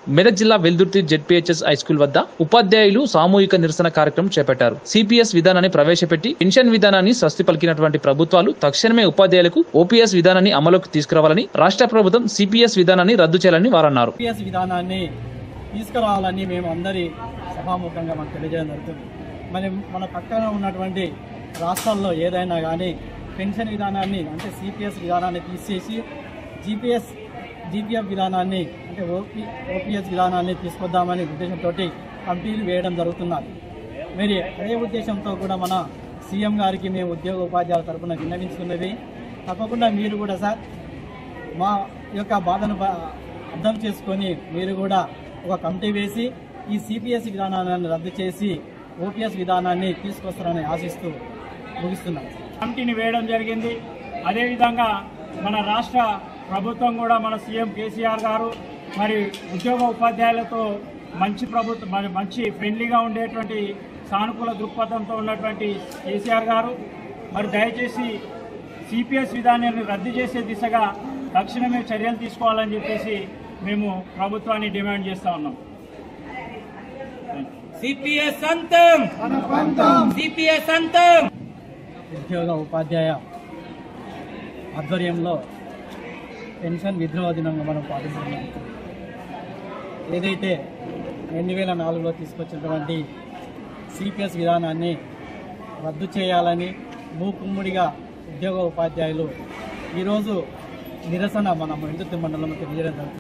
మెదక్ జిల్లా Veldurthi ZPHS high school వద్ద ఉపాధ్యాయులు సామూహిక నిరసన కార్యక్రమం చేపట్టారు. సిపిఎస్ విధానాన్ని ప్రవేశపెట్టి పెన్షన్ విధానాన్ని స్వస్తి పలికినటువంటి ప్రభుత్వాలు తక్షణమే ఉపాధ్యాయులకు ఓపీఎస్ విధానాన్ని అమలుకు తీసుకురావాలని, రాష్ట్ర ప్రభుత్వం సిపిఎస్ విధానాన్ని రద్దు చేయాలని వారన్నారు. సిపిఎస్ విధానాన్ని తీసుకురావాలని మేము అందరి సభాముఖంగా మనకు తెలియజేయడం జరుగుతుంది. మన పక్కన ఉన్నటువంటి రాష్ట్రాల్లో ఏదైనా కానీ పెన్షన్ విధానాన్ని అంటే సిపిఎస్ విధానాన్ని తీసేసి జీపీఎఫ్ విధానాన్ని అంటే ఓపీఎస్ విధానాన్ని తీసుకొద్దామనే ఉద్దేశంతో కమిటీలు వేయడం జరుగుతున్నది. మరి అదే ఉద్దేశంతో కూడా మన సీఎం గారికి మేము ఉద్యోగ ఉపాధ్యాయుల తరఫున విన్నవించుకున్నది, తప్పకుండా మీరు కూడా సార్ మా యొక్క బాధను అర్థం చేసుకొని మీరు కూడా ఒక కమిటీ వేసి ఈ సిపిఎస్ విధానాన్ని రద్దు చేసి ఓపీఎస్ విధానాన్ని తీసుకొస్తారని ఆశిస్తూ ముగిస్తున్నాం. కమిటీని వేయడం జరిగింది. అదేవిధంగా మన రాష్ట్ర ప్రభుత్వం కూడా మన సీఎం కేసీఆర్ గారు మరి ఉద్యోగ ఉపాధ్యాయులతో మంచి ఫ్రెండ్లీగా ఉండేటువంటి సానుకూల దృక్పథంతో ఉన్నటువంటి కేసీఆర్ గారు మరి దయచేసి సిపిఎస్ విధానాన్ని రద్దు చేసే దిశగా తక్షణమే చర్యలు తీసుకోవాలని చెప్పేసి మేము ప్రభుత్వాన్ని డిమాండ్ చేస్తా ఉన్నాం. సిపిఎస్ అంతం, సిపిఎస్ అంతం. ఉద్యోగ ఉపాధ్యాయ ఆధ్వర్యంలో పెన్షన్ విద్రోహ దినంగా మనం పాటిస్తున్నాం. ఏదైతే 2004లో తీసుకొచ్చినటువంటి సిపిఎస్ విధానాన్ని రద్దు చేయాలని మూకుమ్మడిగా ఉద్యోగ ఉపాధ్యాయులు ఈరోజు నిరసన మన వెల్దుర్తి మండలంలో తెలియజేయడం జరుగుతుంది.